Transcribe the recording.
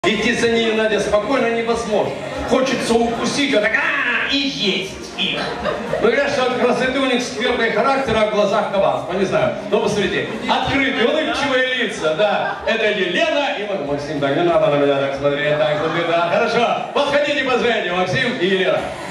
Идти за ней, Надя, спокойно невозможно. Хочется укусить, вот так, и есть их. Ну, говорят, что от красоты у них скверный характер, а в глазах коварство, не знаю. Но посмотрите, открытые, улыбчивые лица, да. Это Елена и Максим. Так, не надо на меня так смотреть, так, смотри, да. Хорошо, подходите, позвоните, Максим и Елена.